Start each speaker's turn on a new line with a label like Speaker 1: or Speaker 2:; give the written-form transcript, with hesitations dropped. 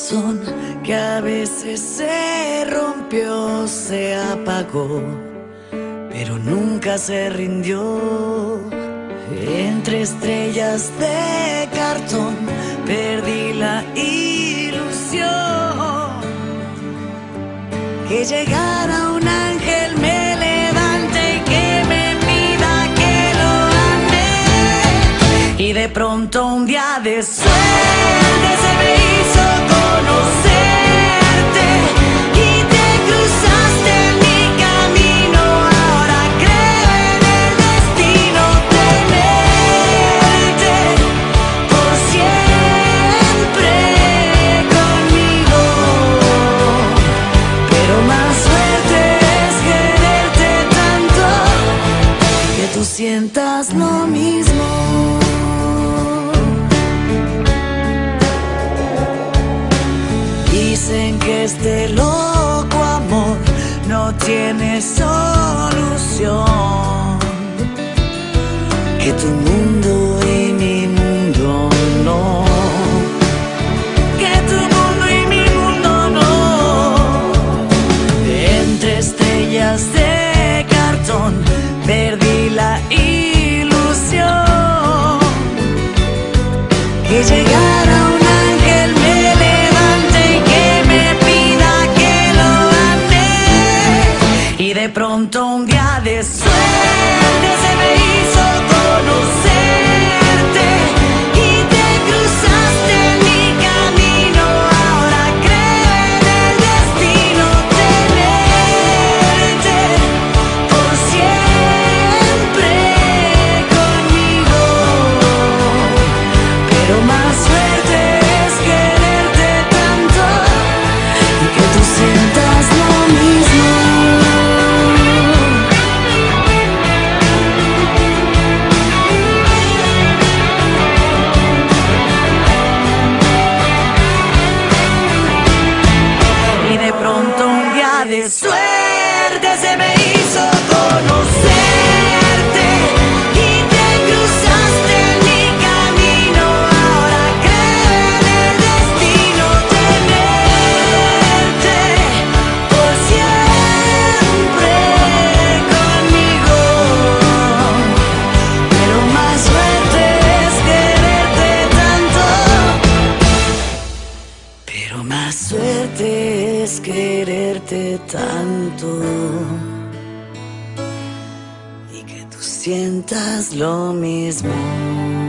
Speaker 1: corazón que a veces se rompió, se apagó, pero nunca se rindió. Entre estrellas de cartón perdí la ilusión. Que llegara un ángel me levante y que me pida que lo ame. Y de pronto un día de suerte se me hizo conocerte y te cruzaste en mi camino. Ahora creo en el destino tenerte por siempre conmigo. Pero más suerte es quererte tanto que tú sientas lo mismo. Dicen que este loco amor no tiene solución, que tu mundo y mi mundo no, que tu mundo y mi mundo no. Entre estrellas de cartón perdí la ilusión. Que llegara un ángel me levante y que me pida que lo ame. Y de pronto un día de suerte se me hizo conocerte y te cruzaste en mi camino. Ahora creo en el destino tenerte por siempre conmigo. Pero más suerte es quererte tanto y que tú sientas lo mismo. Y de pronto un día de suerte se me hizo conocerte y te cruzaste en mi camino. Ahora creo en el destino tenerte por siempre conmigo. Pero más suerte es quererte tanto. Pero más suerte es quererte tanto y que tú sientas lo mismo.